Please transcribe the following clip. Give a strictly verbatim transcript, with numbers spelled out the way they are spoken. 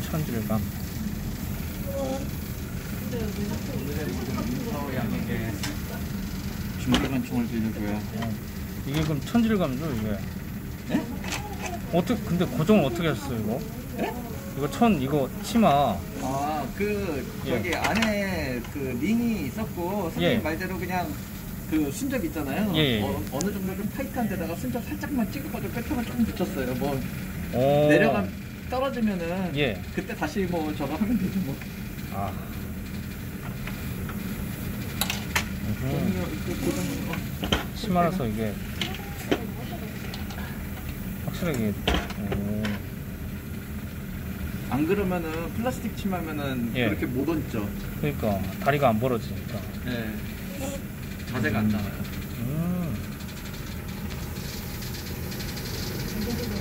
천질감. 양에게 중대관총을 빌려줘야. 어. 이게 그럼 천질감이죠 이게? 네? 어떻게 근데 고정을 어떻게 하셨어요 이거? 네? 이거 천 이거 치마. 아그 저기 예. 안에 그 링이 있었고 선생님 예. 말대로 그냥 그 순접 있잖아요. 예, 예. 어, 어느 정도 좀 타이트한 데다가 순접 살짝만 찍어가지고 패턴을 조금 붙였어요. 뭐 오. 내려가 떨어지면은 예. 그때 다시 뭐 저거 하면 되죠 뭐. 아. 음. 이렇게 고정으로. 치마라서 이게 확실하게. 오. 안 그러면은 플라스틱 치마면은 예. 그렇게 못 얹죠. 그러니까 다리가 안 벌어지니까. 네. 자세가 안 나와요. 음.